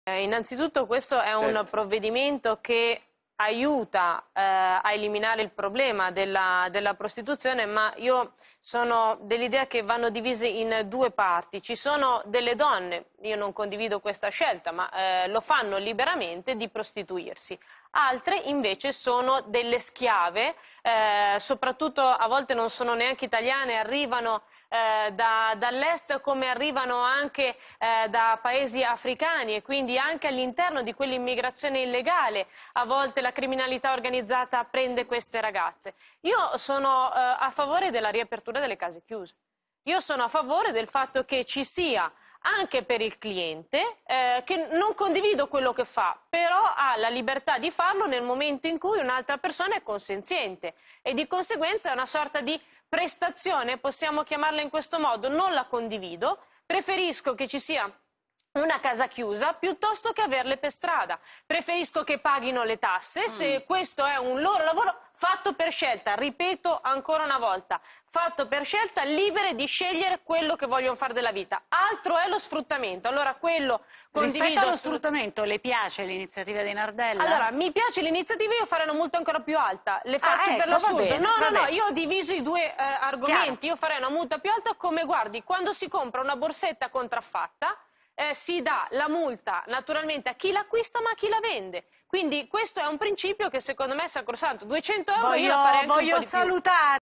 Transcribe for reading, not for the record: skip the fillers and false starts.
Innanzitutto questo è un provvedimento che aiuta a eliminare il problema della prostituzione, ma io sono dell'idea che vanno divise in due parti. Ci sono delle donne, io non condivido questa scelta, ma lo fanno liberamente di prostituirsi. Altre invece sono delle schiave, soprattutto a volte non sono neanche italiane, arrivano dall'est come arrivano anche da paesi africani e quindi anche all'interno di quell'immigrazione illegale a volte la criminalità organizzata prende queste ragazze. Io sono a favore della riapertura delle case chiuse. Io sono a favore del fatto che ci sia anche per il cliente, che non condivido quello che fa, però ha la libertà di farlo nel momento in cui un'altra persona è consenziente e di conseguenza è una sorta di prestazione, possiamo chiamarla in questo modo, non la condivido, preferisco che ci sia una casa chiusa piuttosto che averle per strada, preferisco che paghino le tasse, se questo è un loro lavoro fatto per scelta, ripeto ancora una volta, fatto per scelta, libere di scegliere quello che vogliono fare della vita, altro è lo sfruttamento, allora quello condivido. Rispetto allo sfruttamento, le piace l'iniziativa di Nardella? Allora, mi piace l'iniziativa, io farei una multa ancora più alta, le faccio per l'assurdo. No, io ho diviso i due argomenti, Chiaro. io farei una multa più alta come, guardi, quando si compra una borsetta contraffatta, si dà la multa naturalmente a chi l'acquista ma a chi la vende. Quindi questo è un principio che secondo me è sacrosanto. 200 euro io la farei anche un po' di più. Voglio salutare.